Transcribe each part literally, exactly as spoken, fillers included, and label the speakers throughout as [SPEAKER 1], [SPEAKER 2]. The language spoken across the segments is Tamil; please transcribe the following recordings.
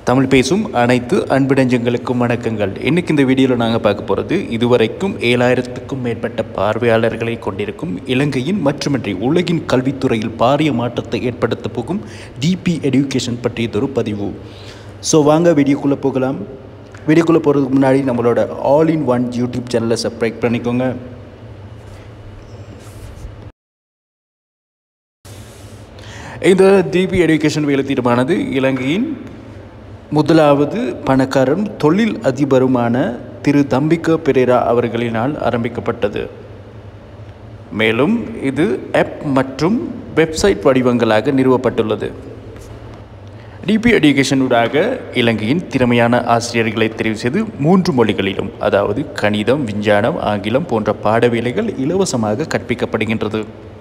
[SPEAKER 1] தமிழ் பேசும் அனைத்து அன்பிடஞ்சங்களுக்கும் வணக்கங்கள். இன்றைக்கி இந்த வீடியோவில் நாங்கள் பார்க்க போகிறது இதுவரைக்கும் ஏழாயிரத்துக்கும் மேற்பட்ட பார்வையாளர்களை கொண்டிருக்கும் இலங்கையின் மட்டுமின்றி உலகின் கல்வித்துறையில் பாரிய மாற்றத்தை ஏற்படுத்த போகும் டிபி எடுகேஷன் பற்றியதொரு பதிவு. ஸோ வாங்க வீடியோக்குள்ளே போகலாம். வீடியோக்குள்ளே போகிறதுக்கு முன்னாடி நம்மளோட ஆல் இன் ஒன் யூடியூப் சேனலை சப்ஸ்கிரைப் பண்ணிக்கோங்க. இந்த டிபி எடுகேஷன் வேலை தீர்மானது இலங்கையின் முதலாவது பணக்காரரும் தொழில் அதிபருமான திரு தம்பிக்க பெரேரா அவர்களினால் ஆரம்பிக்கப்பட்டது. மேலும் இது ஆப் மற்றும் வெப்சைட் வடிவங்களாக நிறுவப்பட்டுள்ளது. டிபி எடுகேஷனூடாக இலங்கையின் திறமையான ஆசிரியர்களை தெரிவு செய்து மூன்று மொழிகளிலும், அதாவது கணிதம், விஞ்ஞானம், ஆங்கிலம் போன்ற பாடவேளைகள் இலவசமாக கற்பிக்கப்படுகின்றது.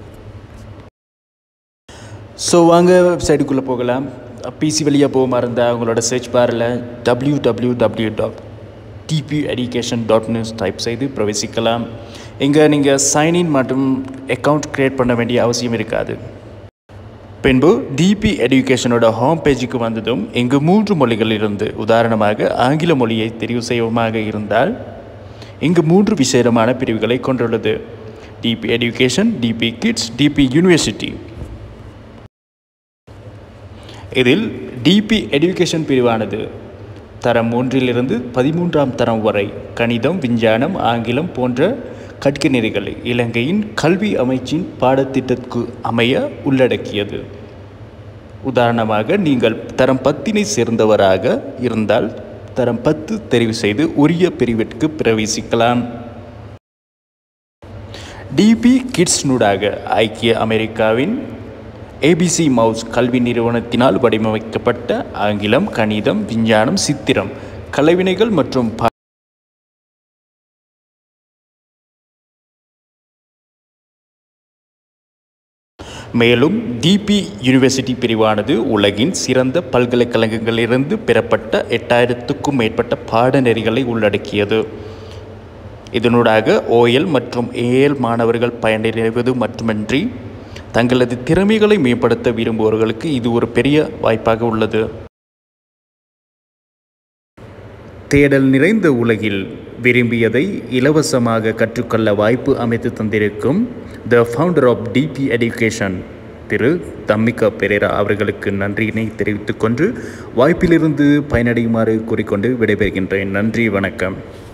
[SPEAKER 1] ஸோ வாங்க வெப்சைட்டுக்குள்ளே போகலாம். பிசி வழியாக போக இருந்தால் உங்களோட சர்ச் பாரில் W W W dot DP education dot news type செய்து பிரவேசிக்கலாம். இங்கே நீங்கள் சைன்இன் மற்றும் அக்கௌண்ட் க்ரியேட் பண்ண வேண்டிய அவசியம் இருக்காது. பின்பு டிபி எடுகேஷனோட ஹோம் பேஜுக்கு வந்ததும் இங்கு மூன்று மொழிகளிலிருந்து, உதாரணமாக ஆங்கில மொழியை தெரிவு செய்வமாக இருந்தால் இங்கு மூன்று விசேடமான பிரிவுகளை கொண்டுள்ளது: DP education, DP kids, DP university. இதில் டிபி எடுகேஷன் பிரிவானது தரம் மூன்றிலிருந்து பதிமூன்றாம் தரம் வரை கணிதம், விஞ்ஞானம், ஆங்கிலம் போன்ற கற்கை நெறிகளை இலங்கையின் கல்வி அமைச்சின் பாடத்திட்டத்துக்கு அமைய உள்ளடக்கியது. உதாரணமாக நீங்கள் தரம் பத்தினை சேர்ந்தவராக இருந்தால் தரம் பத்து தெரிவு செய்து உரிய பிரிவிற்கு பிரவேசிக்கலாம். டிபி கிட்ஸ்னூடாக ஐக்கிய அமெரிக்காவின் ஏபிசி மவுஸ் கல்வி நிறுவனத்தினால் வடிவமைக்கப்பட்ட ஆங்கிலம், கணிதம், விஞ்ஞானம், சித்திரம், கலைவினைகள் மற்றும் மேலும் டிபி யூனிவர்சிட்டி பிரிவானது உலகின் சிறந்த பல்கலைக்கழகங்களிலிருந்து பெறப்பட்ட எட்டாயிரத்துக்கும் மேற்பட்ட பாடநெறிகளை உள்ளடக்கியது. இதனூடாக ஓஎல் மற்றும் ஏஎல் மாணவர்கள் பயனடைவது மட்டுமின்றி தங்களது திறமைகளை மேம்படுத்த விரும்புபவர்களுக்கு இது ஒரு பெரிய வாய்ப்பாக உள்ளது. தேடல் நிறைந்த உலகில் விரும்பியதை இலவசமாக கற்றுக்கொள்ள வாய்ப்பு அமைத்து தந்திருக்கும் the founder of DP education திரு தம்பிக்க பெரேரா அவர்களுக்கு நன்றியினை தெரிவித்துக் கொண்டு வாய்ப்பிலிருந்து பயனடையுமாறு கூறிக்கொண்டு விடைபெறுகின்றேன். நன்றி, வணக்கம்.